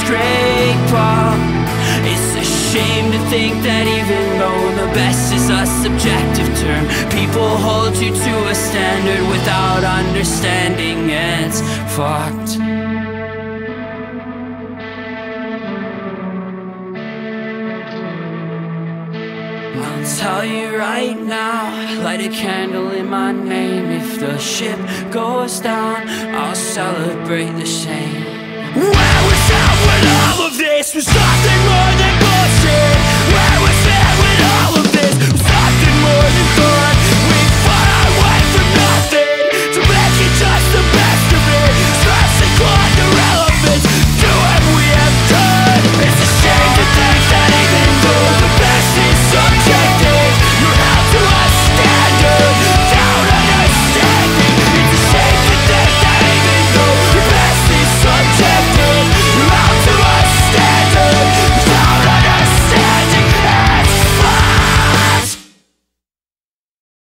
scrape up. It's a shame to think that even though the best is a subjective term, people hold you to a standard without understanding. It's fucked. I'll tell you right now, light a candle in my name. If the ship goes down, I'll celebrate the shame. Where was